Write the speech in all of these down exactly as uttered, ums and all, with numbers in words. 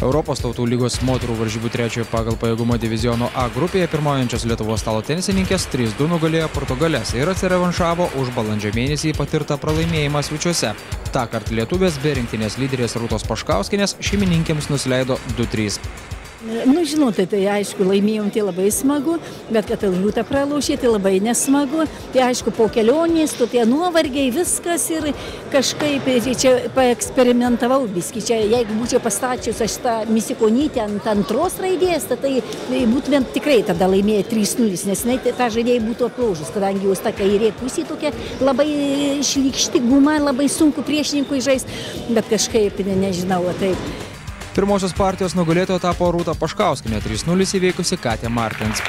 Europos tautų lygos moterų varžybų trečiojo pagal pajėgumo diviziono A grupėje pirmaujančios Lietuvos stalo tenisininkės trys du nugalėjo Portugales ir atsirevanšavo už balandžio mėnesį patirtą pralaimėjimą svečiuose. Tąkart lietuvės be rinktinės lyderės Rūtos Paškauskienės šeimininkėms nusileido du trys. Nu, žinote, tai aišku, laimėjom, tai labai smagu, bet kad Rūta pralošė, tai labai nesmagu. Tai aišku, po kelionės, tu tie nuovargiai, viskas ir kažkaip čia paeksperimentavau biskį. Čia, jeigu būčiau pastačius aš tą Misikonytę ant antros raidės, tai, tai būtumėm tikrai tada laimėję trys nulis, nes ne, ta žaidėjai būtų aplaužus, kadangi jūs ta kairė pusė tokia labai šlykšti guma, labai sunku priešininkui žaist, bet kažkaip, ne, nežinau, taip. Pirmosios partijos nugalėtojo tapo Rūta Paškauskienė trys nulis įveikusi Katę Martins.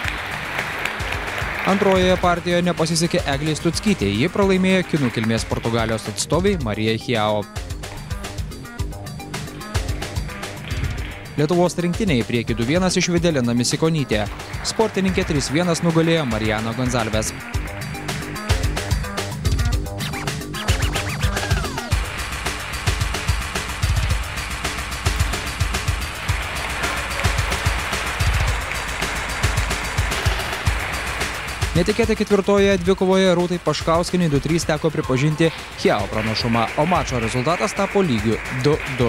Antrojoje partijoje nepasisekė Eglei Stuckytei, ji pralaimėjo kinų kilmės Portugalijos atstovai Marijai Hiao. Lietuvos rinktinė į priekį du vienas išvedė Lina Misikonytė. Sportininkė trys vienas nugalėjo Mariano Gonzalves. Netikėtai ketvirtoje dvikovoje Rūtai Paškauskienei du trys teko pripažinti Hiao pranašumą, o mačo rezultatas tapo lygiu du du.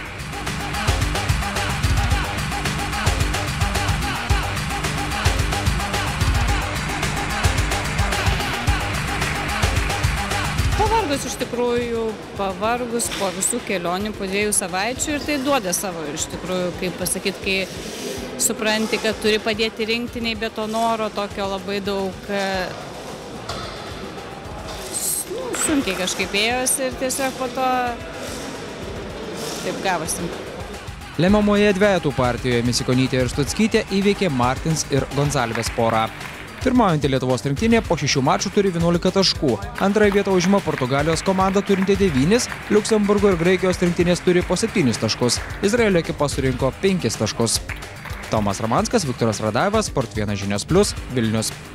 Pavargus iš tikrųjų, pavargus po visų kelionių, po dviejų savaičių ir tai duoda savo iš tikrųjų, kaip pasakyti, kai supranti, kad turi padėti rinktiniai, bet to noro tokio labai daug nu, sunkiai kažkaip ėjosi ir tiesiog po to taip gavosi. Lemiamoje dvejetų partijoje Misikonytė ir Stuckytė įveikė Martins ir Gonzalves porą. Pirmaujantį Lietuvos rinktinė po šešių mačų turi vienuolika taškų. Antrąją vietą užima Portugalijos komanda turinti devynis, Liuksemburgo ir Graikijos rinktinės turi po septynis taškus. Izraelio ekipa surinko penkis taškus. Tomas Ramanskas, Viktoras Radajevas, Sport vienas žinios plius, Vilnius.